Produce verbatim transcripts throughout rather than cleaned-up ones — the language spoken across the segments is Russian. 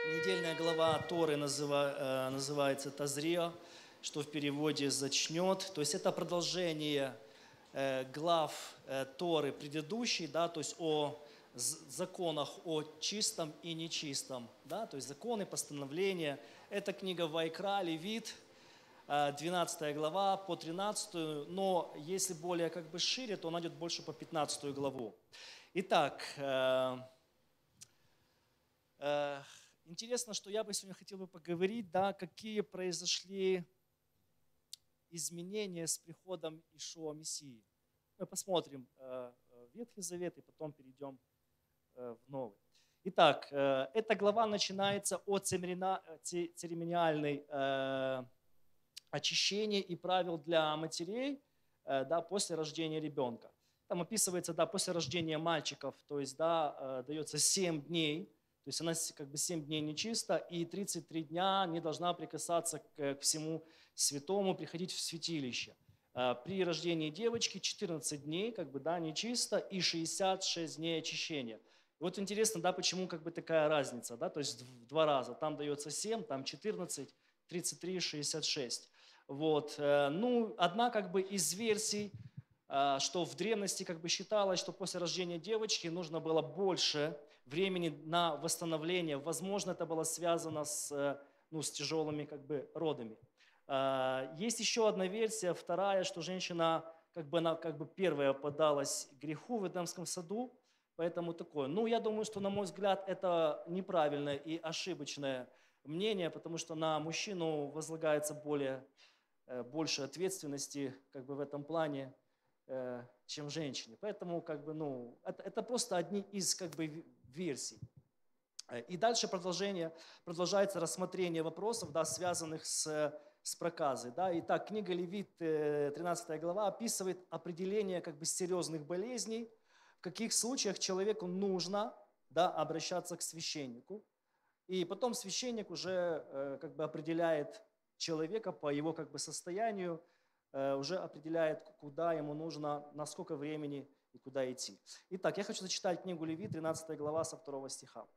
Недельная глава Торы называ- э, называется Тазрио, что в переводе «зачнет». То есть это продолжение э, глав э, Торы предыдущей, да, то есть о з- законах о чистом и нечистом, да, то есть законы, постановления. Это книга Вайкра, Левит, э, двенадцатая глава по тринадцатую, но если более как бы шире, то он идет больше по пятнадцатую главу. Итак, э, Э, интересно, что я бы сегодня хотел бы поговорить, да, какие произошли изменения с приходом Ишуа Мессии. Мы посмотрим э, э, Ветхий Завет и потом перейдем э, в Новый. Итак, э, эта глава начинается от церемониа- це- церемониальной э, очищения и правил для матерей, э, да, после рождения ребенка. Там описывается, да, после рождения мальчиков, то есть, да, э, дается семь дней, то есть она с- как бы семь дней нечиста, и тридцать три дня не должна прикасаться к, к всему святому, приходить в святилище. Э, При рождении девочки четырнадцать дней, как бы, да, нечисто, и шестьдесят шесть дней очищения. И вот интересно, да, почему как бы такая разница, да, то есть в два раза. Там дается семь, там четырнадцать, тридцать три, шестьдесят шесть. Вот. э, Ну, одна как бы из версий, а, что в древности как бы считалось, что после рождения девочки нужно было больше времени на восстановление. Возможно, это было связано с, э, ну, с тяжелыми как бы родами. А, Есть еще одна версия, вторая, что женщина как бы, она как бы первая подалась греху в Эдемском саду, поэтому такое. Ну, я думаю, что, на мой взгляд, это неправильное и ошибочное мнение, потому что на мужчину возлагается более э, больше ответственности как бы в этом плане, э, чем женщине. Поэтому как бы, ну, это, это просто одни из как бы версий. Э, И дальше продолжение, продолжается рассмотрение вопросов, да, связанных с, с проказой. Да. Итак, книга Левит, э, тринадцатая глава, описывает определение как бы серьезных болезней, в каких случаях человеку нужно, да, обращаться к священнику. И потом священник уже э, как бы определяет человека по его как бы состоянию, э, уже определяет, куда ему нужно, на сколько времени и куда идти. Итак, я хочу зачитать книгу Левит, тринадцатая глава, со второго стиха.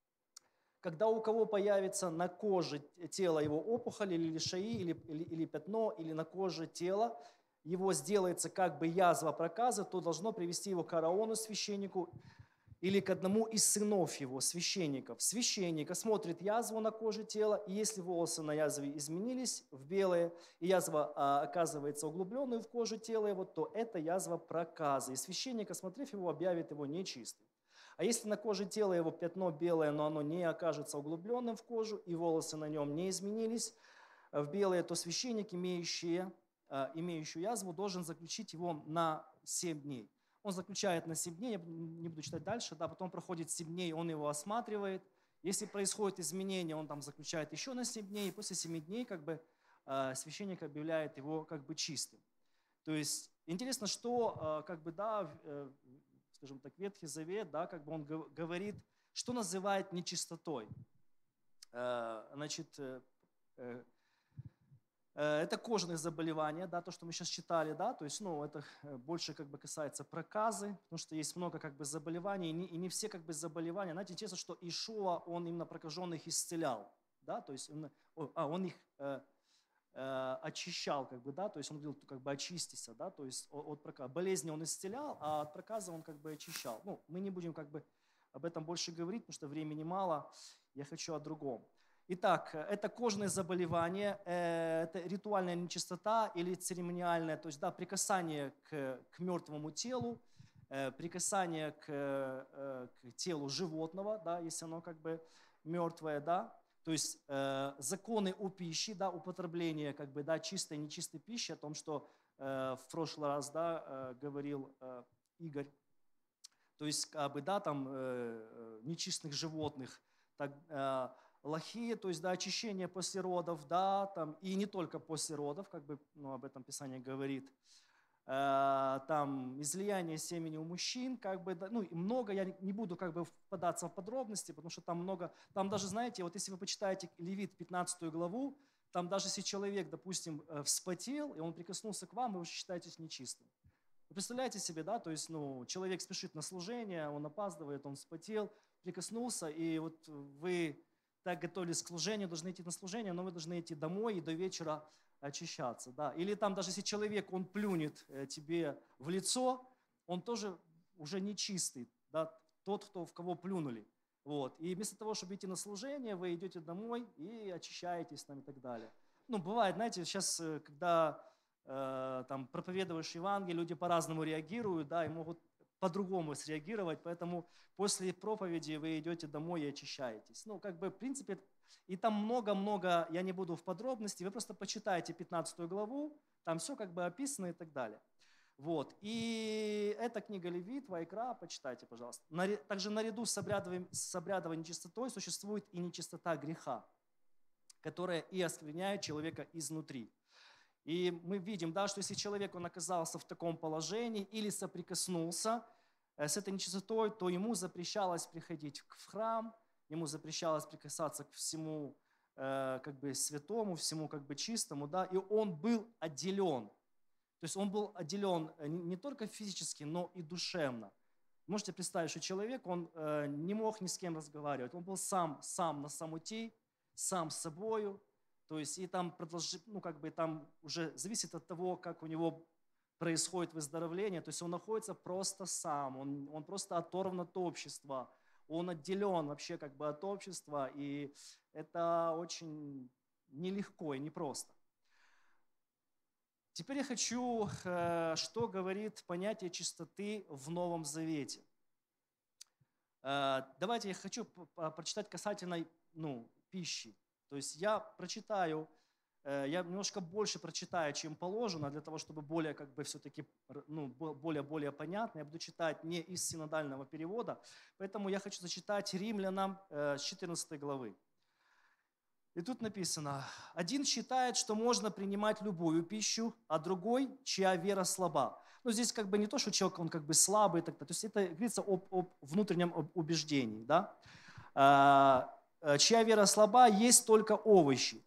«Когда у кого появится на коже тела его опухоль или лишаи, или, или, или пятно, или на коже тела, его сделается как бы язва проказа, то должно привести его к Аарону, священнику, или к одному из сынов его, священников. Священник осмотрит язву на коже тела, и если волосы на язве изменились в белые, и язва а, оказывается углубленной в кожу тела его, то это язва проказа. И священник, осмотрев его, объявит его нечистым. А если на коже тела его пятно белое, но оно не окажется углубленным в кожу, и волосы на нем не изменились в белые, то священник, имеющий, а, имеющий язву, должен заключить его на семь дней. Он заключает на семь дней, я не буду читать дальше, да, потом проходит семь дней, он его осматривает. Если происходит изменение, он там заключает еще на семь дней, и после семи дней как бы э, священник объявляет его как бы чистым. То есть интересно, что э, как бы, да, э, скажем так, Ветхий Завет, да, как бы он гов- говорит, что называет нечистотой. Э, Значит, э, э, Э, это кожные заболевания, да, то, что мы сейчас читали, да, то есть, ну, это э, больше как бы касается проказы, потому что есть много как бы заболеваний, и не, и не все как бы заболевания. Знаете, интересно, что Ишуа, он именно прокаженных исцелял, да, то есть, он, о, а, он их э, э, очищал, как бы, да, то есть он говорил, как бы очистися, да, то есть от, от проказа. Болезни он исцелял, а от проказа он как бы очищал. Ну, мы не будем как бы об этом больше говорить, потому что времени мало, я хочу о другом. Итак, это кожные заболевания, э, это ритуальная нечистота или церемониальное, то есть, да, прикасание к, к мертвому телу, э, прикасание к, э, к телу животного, да, если оно как бы мертвое, да, то есть э, законы о пище, да, употребление как бы, да, чистой и нечистой пищи, о том, что э, в прошлый раз, да, э, говорил э, Игорь, то есть как бы, да, там э, э, нечистых животных, так, э, лохи, то есть, да, очищение после родов, да, там, и не только после родов, как бы, ну, об этом Писание говорит, Э, там, излияние семени у мужчин, как бы, да, ну, и много, я не буду как бы впадаться в подробности, потому что там много, там даже, знаете, вот если вы почитаете Левит пятнадцатую главу, там даже если человек, допустим, э, вспотел, и он прикоснулся к вам, вы уже считаетесь нечистым. Вы представляете себе, да, то есть, ну, человек спешит на служение, он опаздывает, он вспотел, прикоснулся, и вот вы так готовились к служению, должны идти на служение, но вы должны идти домой и до вечера очищаться. Да. Или там даже если человек, он плюнет тебе в лицо, он тоже уже нечистый, да, тот, кто, в кого плюнули. Вот. И вместо того, чтобы идти на служение, вы идете домой и очищаетесь там, и так далее. Ну, бывает, знаете, сейчас, когда э, там, проповедуешь Евангелие, люди по-разному реагируют, да, и могут по-другому среагировать, поэтому после проповеди вы идете домой и очищаетесь. Ну, как бы, в принципе, и там много-много, я не буду в подробности, вы просто почитайте пятнадцатую главу, там все как бы описано и так далее. Вот. И эта книга Левит, Вайкра, почитайте, пожалуйста. Также наряду с обрядовой, с обрядовой нечистотой существует и нечистота греха, которая и оскверняет человека изнутри. И мы видим, да, что если человек, он оказался в таком положении или соприкоснулся с этой нечистотой, то ему запрещалось приходить в храм, ему запрещалось прикасаться к всему э, как бы святому, всему как бы чистому, да, и он был отделен. То есть он был отделен не только физически, но и душевно. Можете представить, что человек, он э, не мог ни с кем разговаривать, он был сам, сам на самоте, сам с собою. То есть и там, продолж... ну, как бы там уже зависит от того, как у него происходит выздоровление. То есть он находится просто сам, он, он просто оторван от общества, он отделен вообще как бы от общества, и это очень нелегко и непросто. Теперь я хочу, что говорит понятие чистоты в Новом Завете. Давайте я хочу прочитать касательно ну, пищи. То есть я прочитаю, я немножко больше прочитаю, чем положено, для того, чтобы более, как бы, все-таки, ну, более-более понятно. Я буду читать не из синодального перевода, поэтому я хочу зачитать Римлянам с четырнадцатой главы. И тут написано: «Один считает, что можно принимать любую пищу, а другой, чья вера слаба». Ну, здесь как бы не то, что человек, он как бы слабый, так, то есть это говорится об, об внутреннем убеждении, да? «Чья вера слаба, есть только овощи.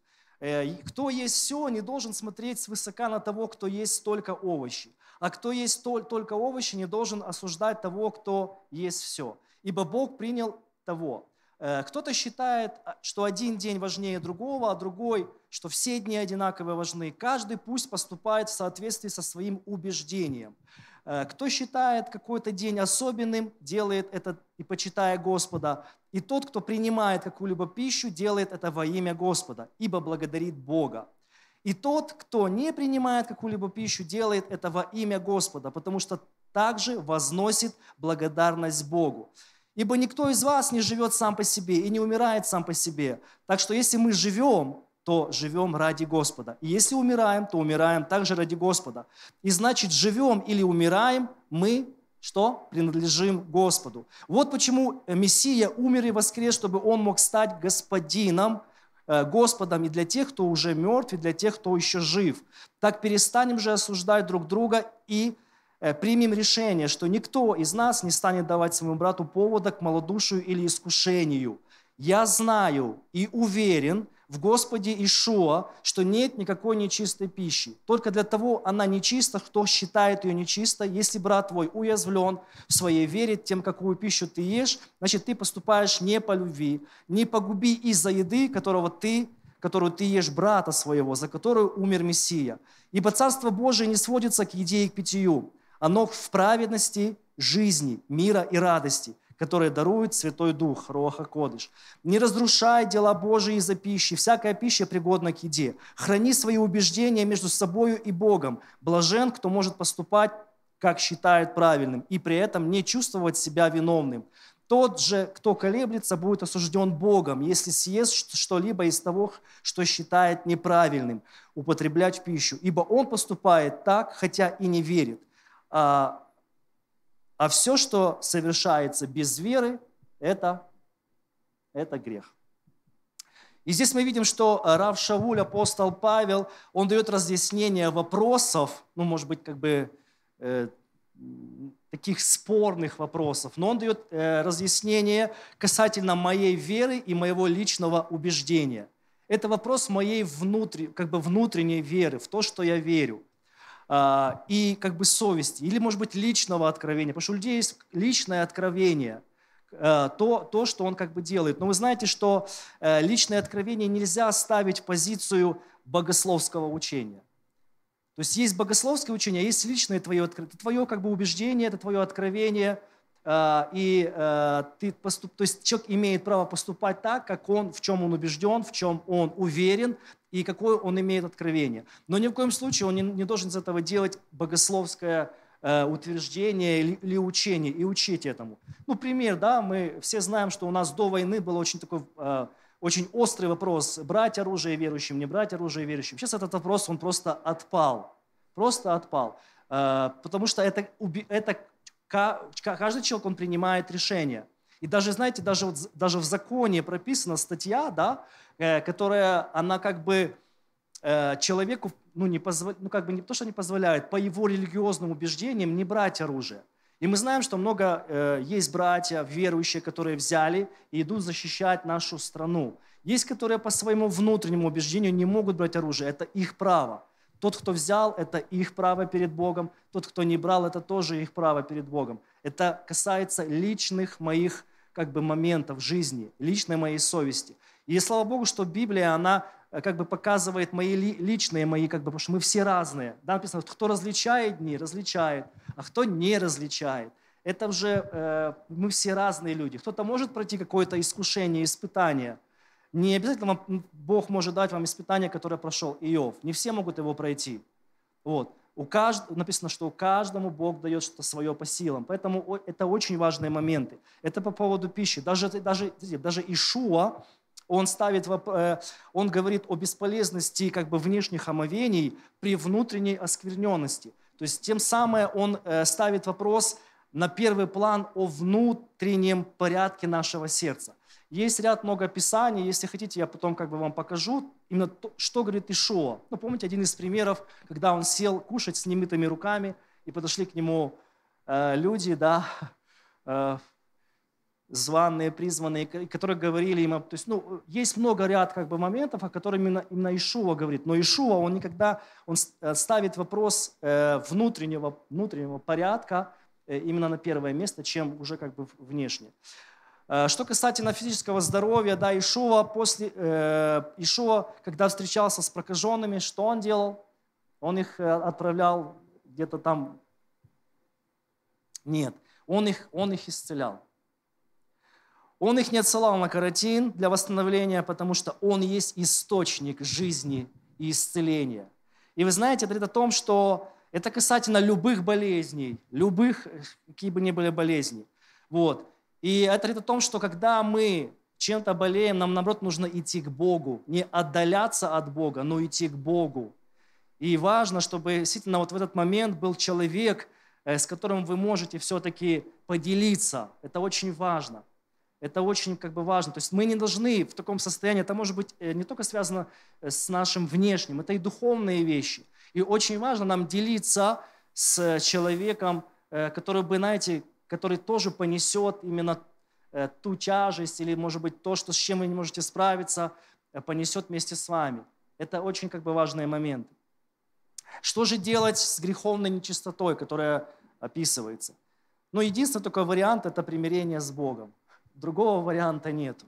Кто есть все, не должен смотреть свысока на того, кто есть только овощи. А кто есть только овощи, не должен осуждать того, кто есть все. Ибо Бог принял того». Кто-то считает, что один день важнее другого, а другой, что все дни одинаково важны. Каждый пусть поступает в соответствии со своим убеждением. Кто считает какой-то день особенным, делает это и почитая Господа. И тот, кто принимает какую-либо пищу, делает это во имя Господа, ибо благодарит Бога. И тот, кто не принимает какую-либо пищу, делает это во имя Господа, потому что также возносит благодарность Богу. Ибо никто из вас не живет сам по себе и не умирает сам по себе. Так что если мы живем, то живем ради Господа. И если умираем, то умираем также ради Господа. И значит, живем или умираем, мы что? Принадлежим Господу. Вот почему Мессия умер и воскрес, чтобы Он мог стать Господином, Господом и для тех, кто уже мертв, и для тех, кто еще жив. Так перестанем же осуждать друг друга и примем решение, что никто из нас не станет давать своему брату повода к малодушию или искушению. Я знаю и уверен в Господе Иешуа, что нет никакой нечистой пищи. Только для того она нечиста, кто считает ее нечистой. Если брат твой уязвлен в своей вере тем, какую пищу ты ешь, значит, ты поступаешь не по любви. Не погуби из-за еды, которого ты, которую ты ешь брата своего, за которую умер Мессия. Ибо Царство Божие не сводится к еде и к питью. Оно в праведности, жизни, мира и радости, которые дарует Святой Дух, Руах ха-Кодеш. Не разрушай дела Божии из-за пищи, всякая пища пригодна к еде. Храни свои убеждения между собою и Богом. Блажен, кто может поступать, как считает правильным, и при этом не чувствовать себя виновным. Тот же, кто колеблется, будет осужден Богом, если съест что-либо из того, что считает неправильным, употреблять в пищу. Ибо он поступает так, хотя и не верит. А, а все, что совершается без веры, это, это грех. И здесь мы видим, что рав Шауль, апостол Павел, он дает разъяснение вопросов, ну, может быть, как бы э, таких спорных вопросов, но он дает э, разъяснение касательно моей веры и моего личного убеждения. Это вопрос моей внутри, как бы внутренней веры, в то, что я верю. И как бы совести, или, может быть, личного откровения, потому что у людей есть личное откровение, э, то, то, что он как бы делает. Но вы знаете, что э, личное откровение нельзя ставить в позицию богословского учения. То есть есть богословское учение, а есть личное твое, это твое как бы убеждение, это твое откровение, э, и э, ты поступ, то есть человек имеет право поступать так, как он, в чем он убежден, в чем он уверен, и какое он имеет откровение. Но ни в коем случае он не, не должен из этого делать богословское э, утверждение или, или учение и учить этому. Ну, пример, да, мы все знаем, что у нас до войны был очень такой э, очень острый вопрос, брать оружие верующим, не брать оружие верующим. Сейчас этот вопрос, он просто отпал, просто отпал, э, потому что это, это каждый человек, он принимает решение. И даже, знаете, даже, вот, даже в законе прописана статья, да, э, которая, она как бы э, человеку, ну, не позво, ну, как бы не то, что не позволяет, по его религиозным убеждениям не брать оружие. И мы знаем, что много э, есть братья, верующие, которые взяли и идут защищать нашу страну. Есть, которые по своему внутреннему убеждению не могут брать оружие, это их право. Тот, кто взял, это их право перед Богом. Тот, кто не брал, это тоже их право перед Богом. Это касается личных моих как бы моментов жизни, личной моей совести. И слава Богу, что Библия, она как бы показывает мои личные мои, как бы, потому что мы все разные. Да, написано, кто различает дни, различает, а кто не различает. Это уже э, мы все разные люди. Кто-то может пройти какое-то искушение, испытание. Не обязательно вам, Бог может дать вам испытание, которое прошел Иов. Не все могут его пройти. Вот. У кажд... Написано, что у каждому Бог дает что-то свое по силам. Поэтому это очень важные моменты. Это по поводу пищи. Даже, даже, даже Ишуа, он, ставит, он говорит о бесполезности как бы внешних омовений при внутренней оскверненности. То есть тем самым он ставит вопрос на первый план о внутреннем порядке нашего сердца. Есть ряд много писаний, если хотите, я потом как бы вам покажу, именно то, что говорит Ишуа. Ну, помните один из примеров, когда он сел кушать с немытыми руками, и подошли к нему э, люди, да, э, званые, призванные, которые говорили ему, то есть, ну, есть много ряд как бы моментов, о которых именно, именно Ишуа говорит, но Ишуа, он никогда, он ставит вопрос э, внутреннего, внутреннего порядка э, именно на первое место, чем уже как бы внешне. Что касательно физического здоровья, да, Ишуа, после, э, Ишуа, когда встречался с прокаженными, что он делал? Он их отправлял где-то там. Нет, он их, он их исцелял. Он их не отсылал на карантин для восстановления, потому что он есть источник жизни и исцеления. И вы знаете, это говорит о том, что это касательно любых болезней, любых, какие бы ни были болезни. Вот. И это говорит о том, что когда мы чем-то болеем, нам, наоборот, нужно идти к Богу. Не отдаляться от Бога, но идти к Богу. И важно, чтобы действительно вот в этот момент был человек, с которым вы можете все-таки поделиться. Это очень важно. Это очень как бы важно. То есть мы не должны в таком состоянии, это может быть не только связано с нашим внешним, это и духовные вещи. И очень важно нам делиться с человеком, который бы, знаете, который тоже понесет именно ту тяжесть или, может быть, то, что, с чем вы не можете справиться, понесет вместе с вами. Это очень как бы важные моменты. Что же делать с греховной нечистотой, которая описывается? Ну, единственный только вариант – это примирение с Богом. Другого варианта нету.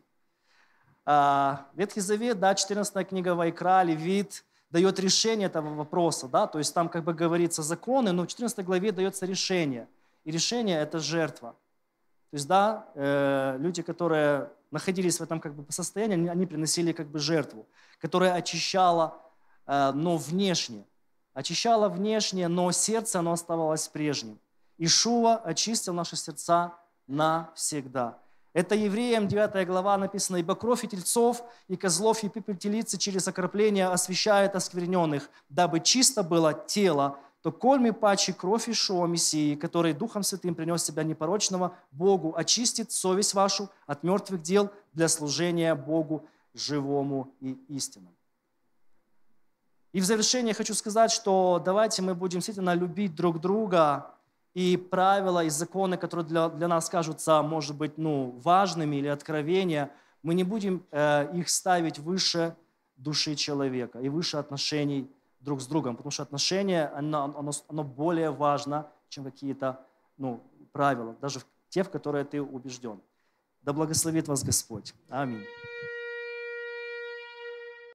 Ветхий Завет, да, четырнадцатая книга Вайкра, Левит, дает решение этого вопроса, да, то есть там как бы говорится законы, но в четырнадцатой главе дается решение. И решение – это жертва. То есть, да, э, люди, которые находились в этом как бы состоянии, они приносили как бы жертву, которая очищала, э, но внешне. Очищала внешне, но сердце, оно оставалось прежним. Ишуа очистил наши сердца навсегда. Это Евреям девятая глава написано: «Ибо кровь и тельцов, и козлов, и пепель телицы через окропление освящает оскверненных, дабы чисто было тело, то кольми паче кровь Ишуа Мессии, который Духом Святым принес себя непорочного Богу, очистит совесть вашу от мертвых дел для служения Богу живому и истинному». И в завершение хочу сказать, что давайте мы будем действительно любить друг друга, и правила, и законы, которые для, для нас кажутся, может быть, ну, важными или откровения, мы не будем э, их ставить выше души человека и выше отношений друг с другом, потому что отношения, оно, оно, оно более важно, чем какие-то, ну, правила, даже те, в которые ты убежден. Да благословит вас Господь. Аминь.